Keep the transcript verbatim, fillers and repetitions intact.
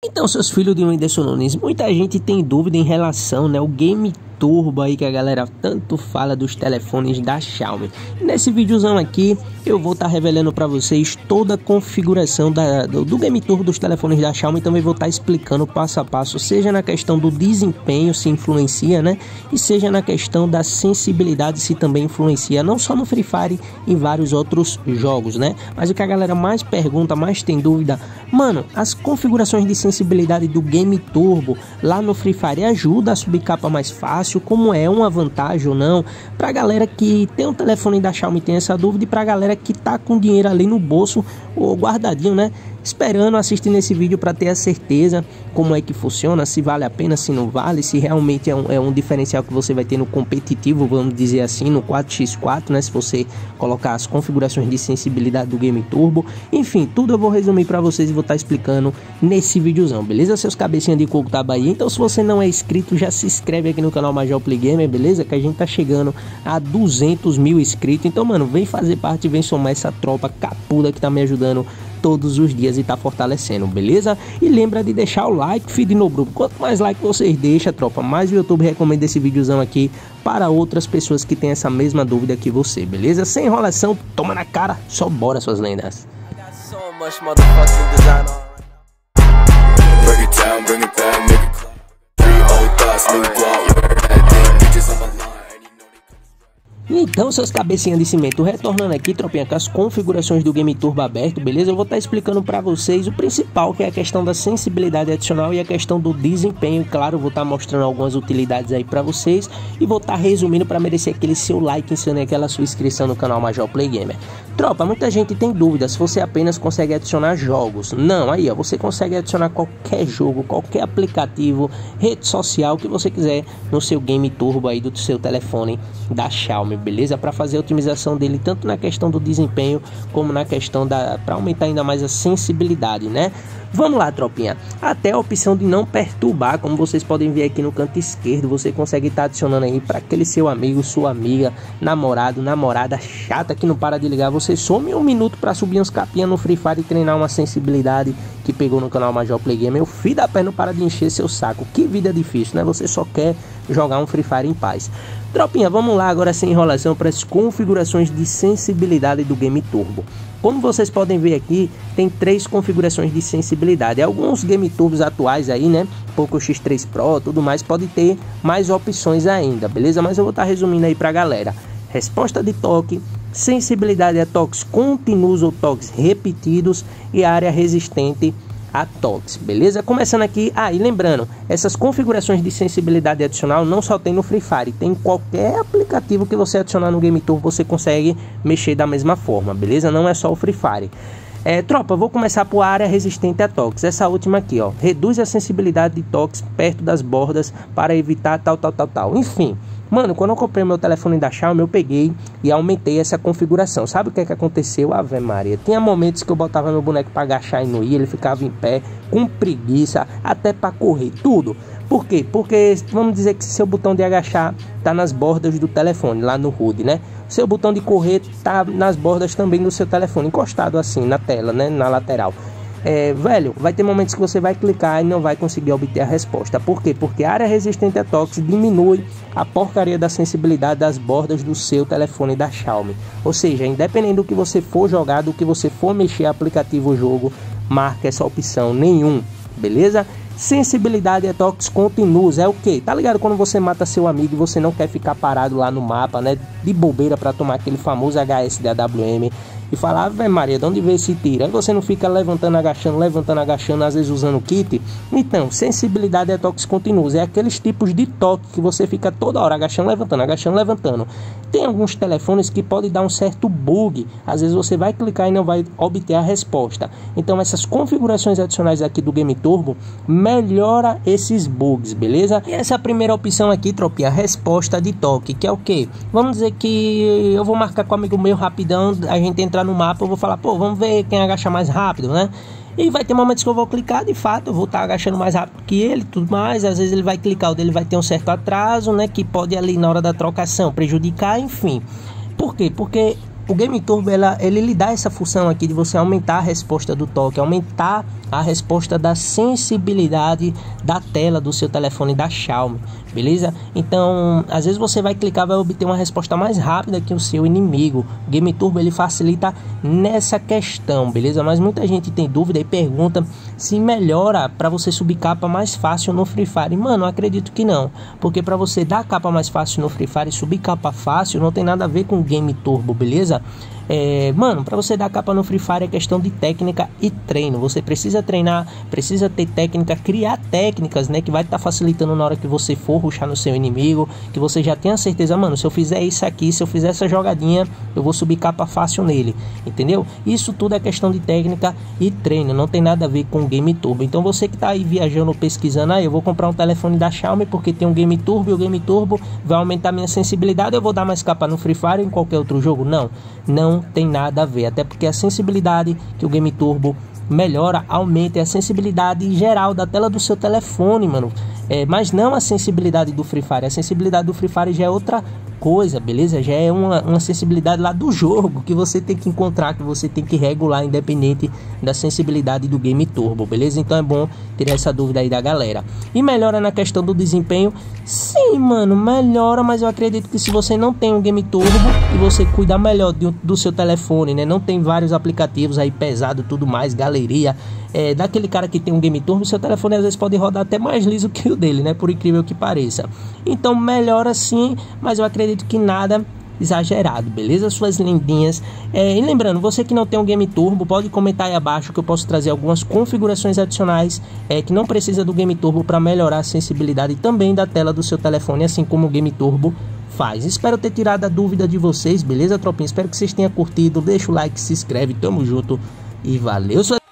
Então, seus filhos de Whindersson Nunes, muita gente tem dúvida em relação, né, o Game Turbo aí que a galera tanto fala dos telefones da Xiaomi. Nesse videozão aqui eu vou estar tá revelando para vocês toda a configuração da, do, do Game Turbo dos telefones da Xiaomi. Também vou estar tá explicando passo a passo, seja na questão do desempenho, se influencia, né, e seja na questão da sensibilidade, se também influencia, não só no Free Fire, em vários outros jogos, né. Mas o que a galera mais pergunta, mais tem dúvida, mano, as configurações de sensibilidade do Game Turbo lá no Free Fire ajuda a subir capa mais fácil? Como é uma vantagem ou não? Pra galera que tem um telefone da Xiaomi tem essa dúvida, e pra galera que tá com dinheiro ali no bolso ou guardadinho, né, esperando assistir nesse vídeo para ter a certeza como é que funciona, se vale a pena, se não vale, se realmente é um, é um diferencial que você vai ter no competitivo, vamos dizer assim, no quatro por quatro, né, se você colocar as configurações de sensibilidade do Game Turbo. Enfim, tudo eu vou resumir para vocês e vou estar explicando nesse videozão, beleza? Seus cabecinhas de coco tá Bahia. Então, se você não é inscrito, já se inscreve aqui no canal Major Play Gamer, beleza? Que a gente tá chegando a duzentos mil inscritos. Então, mano, vem fazer parte, vem somar essa tropa capuda que tá me ajudando todos os dias e tá fortalecendo, beleza? E lembra de deixar o like, feed no grupo. Quanto mais like vocês deixam, tropa, mais o YouTube recomenda esse videozão aqui para outras pessoas que têm essa mesma dúvida que você, beleza? Sem enrolação, toma na cara, só bora, suas lendas. Então, seus cabecinhas de cimento, retornando aqui, tropinha, com as configurações do Game Turbo aberto, beleza? Eu vou estar explicando para vocês o principal, que é a questão da sensibilidade adicional e a questão do desempenho. Claro, vou estar mostrando algumas utilidades aí para vocês e vou estar resumindo para merecer aquele seu like, ensinando aquela sua inscrição no canal Major Play Gamer. Tropa, muita gente tem dúvida se você apenas consegue adicionar jogos. Não, aí ó, você consegue adicionar qualquer jogo, qualquer aplicativo, rede social que você quiser no seu Game Turbo aí do seu telefone da Xiaomi, beleza? Para fazer a otimização dele tanto na questão do desempenho como na questão da, para aumentar ainda mais a sensibilidade, né? Vamos lá, tropinha. Até a opção de não perturbar, como vocês podem ver aqui no canto esquerdo, você consegue estar adicionando aí para aquele seu amigo, sua amiga, namorado, namorada chata que não para de ligar. Você some um minuto para subir uns capinhas no Free Fire e treinar uma sensibilidade que pegou no canal Major Play Gamer. O filho da pé não para de encher seu saco. Que vida difícil, né? Você só quer jogar um Free Fire em paz. Tropinha, vamos lá agora sem enrolação para as configurações de sensibilidade do Game Turbo. Como vocês podem ver aqui, tem três configurações de sensibilidade. Alguns Game Turbos atuais aí, né, Poco X três Pro, tudo mais, pode ter mais opções ainda, beleza? Mas eu vou estar resumindo aí pra galera. Resposta de toque, sensibilidade a toques contínuos ou toques repetidos e área resistente a toques, beleza? Começando aqui, ah, e lembrando, essas configurações de sensibilidade adicional não só tem no Free Fire, tem em qualquer aplicativo que você adicionar no Game Turbo, você consegue mexer da mesma forma, beleza? Não é só o Free Fire. É, tropa, vou começar por área resistente a toques. Essa última aqui, ó, reduz a sensibilidade de toques perto das bordas para evitar tal, tal, tal, tal. Enfim, mano, quando eu comprei meu telefone da Xiaomi, eu peguei e aumentei essa configuração. Sabe o que é que aconteceu? Ave Maria, tinha momentos que eu botava meu boneco para agachar e não ia, ele ficava em pé, com preguiça, até para correr, tudo. Por quê? Porque vamos dizer que seu botão de agachar tá nas bordas do telefone, lá no H U D, né? Seu botão de correr tá nas bordas também do seu telefone, encostado assim na tela, né? Na lateral. É, velho, vai ter momentos que você vai clicar e não vai conseguir obter a resposta. Por quê? Porque a área resistente a toques diminui a porcaria da sensibilidade das bordas do seu telefone da Xiaomi. Ou seja, independente do que você for jogar, do que você for mexer aplicativo ou jogo, marca essa opção nenhum, beleza? Sensibilidade a toques contínuos é o que? Tá ligado quando você mata seu amigo e você não quer ficar parado lá no mapa, né? De bobeira para tomar aquele famoso H S da W M e falar, ave Maria, de onde veio esse tiro? Aí você não fica levantando, agachando, levantando, agachando, às vezes usando kit. Então, sensibilidade a toques contínuos é aqueles tipos de toque que você fica toda hora agachando, levantando, agachando, levantando. Tem alguns telefones que pode dar um certo bug, às vezes você vai clicar e não vai obter a resposta. Então, essas configurações adicionais aqui do Game Turbo melhora esses bugs, beleza? E essa primeira opção aqui, tropinha, resposta de toque, que é o que? Vamos dizer que eu vou marcar com um amigo meu rapidão, a gente entra no mapa, eu vou falar, pô, vamos ver quem agacha mais rápido, né? E vai ter momentos que eu vou clicar, de fato, eu vou estar agachando mais rápido que ele, tudo mais. Às vezes ele vai clicar, o dele vai ter um certo atraso, né? Que pode ali na hora da trocação prejudicar, enfim. Por quê? Porque o Game Turbo, ela, ele lhe dá essa função aqui de você aumentar a resposta do toque, aumentar a resposta da sensibilidade da tela do seu telefone da Xiaomi, beleza? Então, às vezes você vai clicar, vai obter uma resposta mais rápida que o seu inimigo. O Game Turbo ele facilita nessa questão, beleza? Mas muita gente tem dúvida e pergunta se melhora para você subir capa mais fácil no Free Fire. Mano, eu acredito que não, porque para você dar capa mais fácil no Free Fire e subir capa fácil não tem nada a ver com o Game Turbo, beleza? É, mano, para você dar capa no Free Fire é questão de técnica e treino. Você precisa treinar, precisa ter técnica, criar técnicas, né, que vai estar tá facilitando na hora que você for rushar no seu inimigo, que você já tenha certeza, mano, se eu fizer isso aqui, se eu fizer essa jogadinha, eu vou subir capa fácil nele, entendeu? Isso tudo é questão de técnica e treino, não tem nada a ver com o Game Turbo. Então você que tá aí viajando, pesquisando, aí ah, eu vou comprar um telefone da Xiaomi porque tem um Game Turbo e o Game Turbo vai aumentar minha sensibilidade, eu vou dar mais capa no Free Fire ou em qualquer outro jogo. Não, não tem nada a ver, até porque a sensibilidade que o Game Turbo melhora, aumenta a sensibilidade geral da tela do seu telefone, mano, é, mas não a sensibilidade do Free Fire. A sensibilidade do Free Fire já é outra coisa, beleza? Já é uma, uma sensibilidade lá do jogo que você tem que encontrar, que você tem que regular, independente da sensibilidade do Game Turbo, beleza? Então é bom ter essa dúvida aí da galera. E melhora na questão do desempenho? Sim, mano, melhora, mas eu acredito que se você não tem um Game Turbo e você cuidar melhor do, do seu telefone, né? Não tem vários aplicativos aí pesado, tudo mais, galeria, é, daquele cara que tem um Game Turbo, seu telefone às vezes pode rodar até mais liso que o dele, né? Por incrível que pareça. Então melhora sim, mas eu acredito que nada exagerado, beleza, suas lindinhas? É, e lembrando, você que não tem um Game Turbo, pode comentar aí abaixo que eu posso trazer algumas configurações adicionais é, que não precisa do Game Turbo para melhorar a sensibilidade também da tela do seu telefone, assim como o Game Turbo faz. Espero ter tirado a dúvida de vocês, beleza, tropinha? Espero que vocês tenham curtido, deixa o like, se inscreve, tamo junto e valeu!